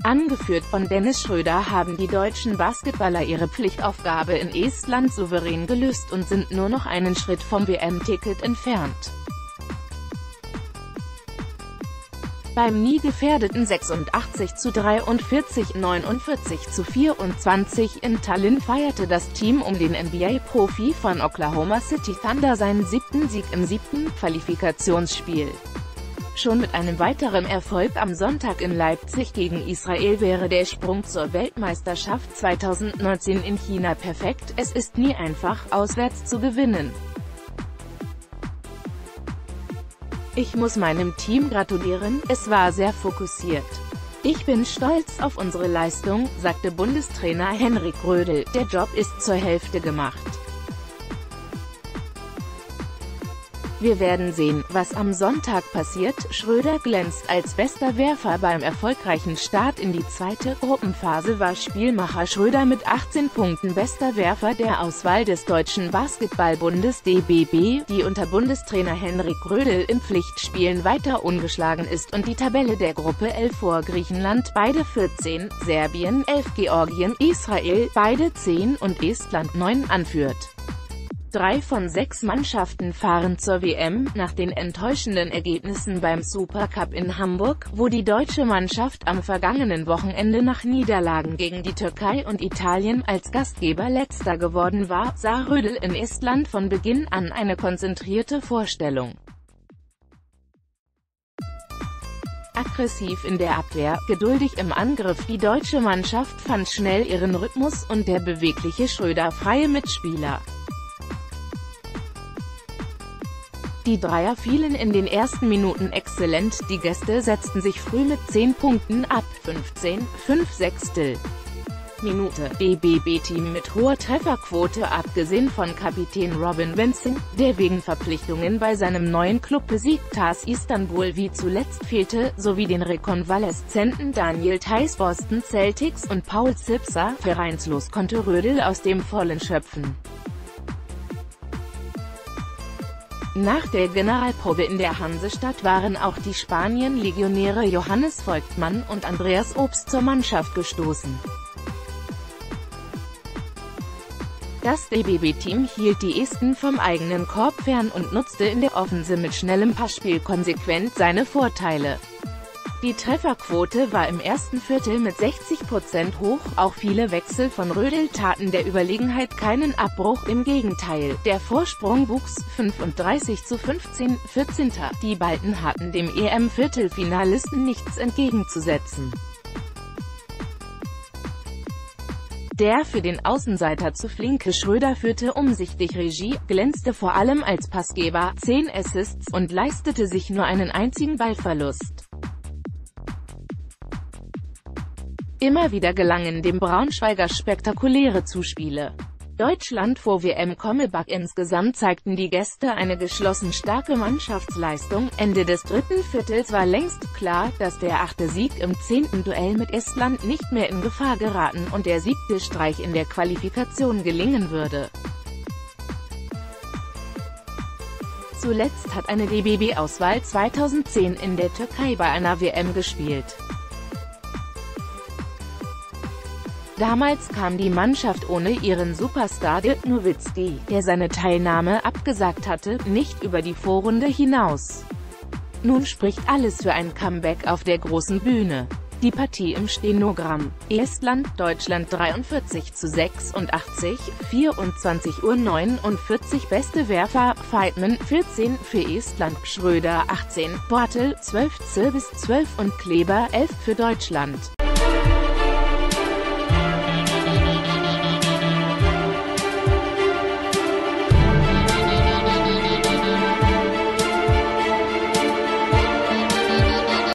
Angeführt von Dennis Schröder haben die deutschen Basketballer ihre Pflichtaufgabe in Estland souverän gelöst und sind nur noch einen Schritt vom WM-Ticket entfernt. Beim nie gefährdeten 86:43, 49:24 in Tallinn feierte das Team um den NBA-Profi von Oklahoma City Thunder seinen 7. Sieg im 7. Qualifikationsspiel. Schon mit einem weiteren Erfolg am Sonntag in Leipzig gegen Israel wäre der Sprung zur Weltmeisterschaft 2019 in China perfekt. Es ist nie einfach, auswärts zu gewinnen. Ich muss meinem Team gratulieren, es war sehr fokussiert. Ich bin stolz auf unsere Leistung, sagte Bundestrainer Henrik Rödl, der Job ist zur Hälfte gemacht. Wir werden sehen, was am Sonntag passiert. Schröder glänzt als bester Werfer. Beim erfolgreichen Start in die zweite Gruppenphase war Spielmacher Schröder mit 18 Punkten bester Werfer der Auswahl des Deutschen Basketballbundes DBB, die unter Bundestrainer Henrik Rödl in Pflichtspielen weiter ungeschlagen ist und die Tabelle der Gruppe L vor Griechenland beide 14, Serbien 11, Georgien, Israel beide 10 und Estland 9 anführt. 3 von 6 Mannschaften fahren zur WM, nach den enttäuschenden Ergebnissen beim Supercup in Hamburg, wo die deutsche Mannschaft am vergangenen Wochenende nach Niederlagen gegen die Türkei und Italien als Gastgeber letzter geworden war, sah Rödl in Estland von Beginn an eine konzentrierte Vorstellung. Aggressiv in der Abwehr, geduldig im Angriff, die deutsche Mannschaft fand schnell ihren Rhythmus und der bewegliche Schröder freie Mitspieler. Die Dreier fielen in den ersten Minuten exzellent, die Gäste setzten sich früh mit 10 Punkten ab, 15,5 Minute. DBB-Team mit hoher Trefferquote abgesehen von Kapitän Robin Benzing, der wegen Verpflichtungen bei seinem neuen Club Besiktas Istanbul wie zuletzt fehlte, sowie den rekonvaleszenten Daniel Theis Boston Celtics und Paul Zipser, vereinslos konnte Rödl aus dem Vollen schöpfen. Nach der Generalprobe in der Hansestadt waren auch die Spanien-Legionäre Johannes Voigtmann und Andreas Obst zur Mannschaft gestoßen. Das DBB-Team hielt die Esten vom eigenen Korb fern und nutzte in der Offensive mit schnellem Passspiel konsequent seine Vorteile. Die Trefferquote war im ersten Viertel mit 60% hoch, auch viele Wechsel von Rödl taten der Überlegenheit keinen Abbruch, im Gegenteil, der Vorsprung wuchs, 35:15, 14. Die beiden hatten dem EM-Viertelfinalisten nichts entgegenzusetzen. Der für den Außenseiter zu flinke Schröder führte umsichtig Regie, glänzte vor allem als Passgeber, 10 Assists, und leistete sich nur einen einzigen Ballverlust. Immer wieder gelangen dem Braunschweiger spektakuläre Zuspiele. Deutschland vor WM-Comeback. Insgesamt zeigten die Gäste eine geschlossen starke Mannschaftsleistung. Ende des dritten Viertels war längst klar, dass der 8. Sieg im 10. Duell mit Estland nicht mehr in Gefahr geraten und der 7. Streich in der Qualifikation gelingen würde. Zuletzt hat eine DBB-Auswahl 2010 in der Türkei bei einer WM gespielt. Damals kam die Mannschaft ohne ihren Superstar Dirk Nowitzki, der seine Teilnahme abgesagt hatte, nicht über die Vorrunde hinaus. Nun spricht alles für ein Comeback auf der großen Bühne. Die Partie im Stenogramm: Estland, Deutschland 43:86, 24:49 beste Werfer: Voigtmann 14 für Estland, Schröder 18, Bartel 12:12 und Kleber 11 für Deutschland.